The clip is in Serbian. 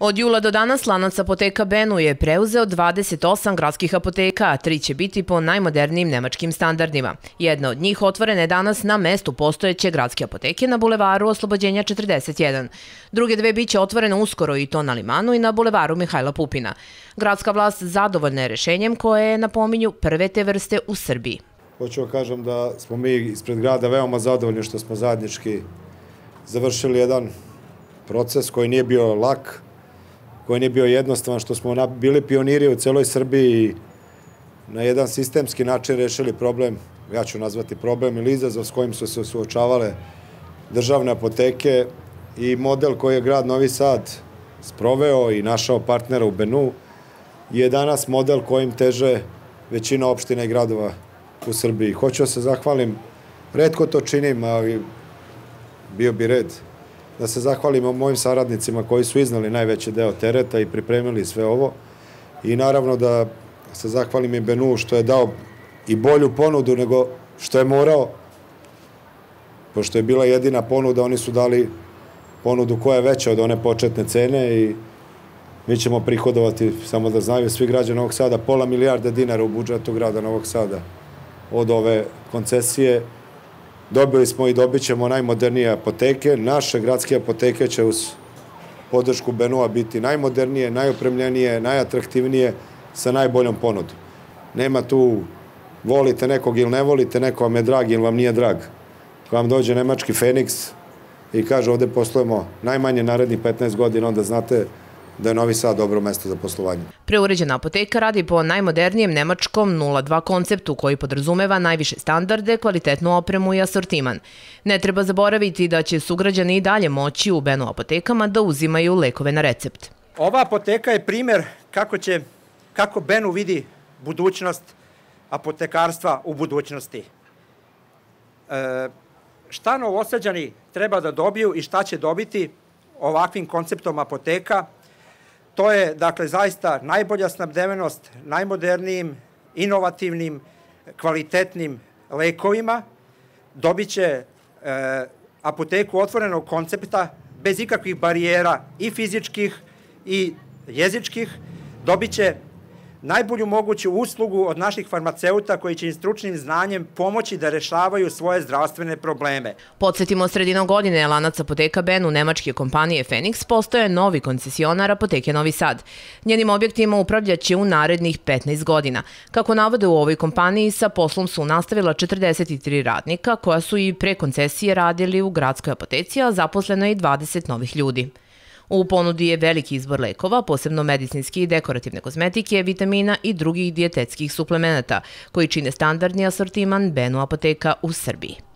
Od jula do danas lanac apoteka Benu je preuzeo 28 gradskih apoteka, a 3 će biti po najmodernijim nemačkim standardima. Jedna od njih otvorena je danas na mestu postojeće gradske apoteke na bulevaru Oslobođenja 41. Druge dve biće otvorene uskoro i to na Limanu i na bulevaru Mihajla Pupina. Gradska vlast zadovoljna je rešenjem koje napominju prve te vrste u Srbiji. Hoću da kažem da smo mi ispred grada veoma zadovoljni što smo zajednički završili jedan proces koji nije bio lak, koji nije bio jednostavan, što smo bili pioniri u celoj Srbiji i na jedan sistemski način rešili problem, ja ću nazvati problem ili izazov s kojim su se suočavale državne apoteke, i model koji je grad Novi Sad sproveo i našao partnera u Benu je danas model kojim teže većina opština i gradova u Srbiji. Hoću da se zahvalim, retko to činim, ali bio bi red da se zahvalimo mojim saradnicima koji su iznali najveći deo tereta i pripremili sve ovo, i naravno da se zahvalim i Benu što je dao i bolju ponudu nego što je morao, pošto je bila jedina ponuda, oni su dali ponudu koja je veća od one početne cene i mi ćemo prihodovati, samo da znaju svi građani Novog Sada, pola milijarde dinara u budžetu grada Novog Sada od ove koncesije. Dobili smo i dobit ćemo najmodernije apoteke. Naše gradske apoteke će uz podršku Benua biti najmodernije, najopremljenije, najatraktivnije, sa najboljom ponudom. Nema tu volite nekog ili ne volite, neko vam je drag ili vam nije drag. Kad vam dođe nemački Feniks i kaže ovde poslujemo najmanje narednih 15 godina, onda znate da je Novi Sad dobro mesto za poslovanje. Preuređena apoteka radi po najmodernijem nemačkom 0-2 konceptu koji podrazumeva najviše standarde, kvalitetnu opremu i asortiman. Ne treba zaboraviti da će sugrađani i dalje moći u Benu apotekama da uzimaju lekove na recept. Ova apoteka je primer kako Benu vidi budućnost apotekarstva u budućnosti. Šta Novosađani treba da dobiju i šta će dobiti ovakvim konceptom apoteka? To je, dakle, zaista najbolja snabdevenost najmodernijim, inovativnim, kvalitetnim lekovima. Dobit će apoteku otvorenog koncepta bez ikakvih barijera i fizičkih i jezičkih. Dobit će najbolju moguću uslugu od naših farmaceuta koji će im stručnim znanjem pomoći da rešavaju svoje zdravstvene probleme. Podsjetimo, sredinom godine je lanac apoteka Benu nemačke kompanije Feniks postoje novi koncesionar apoteke Novi Sad. Njenim objektima upravljaće u narednih 15 godina. Kako navode u ovoj kompaniji, sa poslom su nastavila 43 radnika koja su i pre koncesije radili u gradskoj apoteci, a zaposleno je i 20 novih ljudi. U ponudi je veliki izbor lekova, posebno medicinske i dekorativne kozmetike, vitamina i drugih dijetetskih suplemenata, koji čine standardni asortiman Benu apoteka u Srbiji.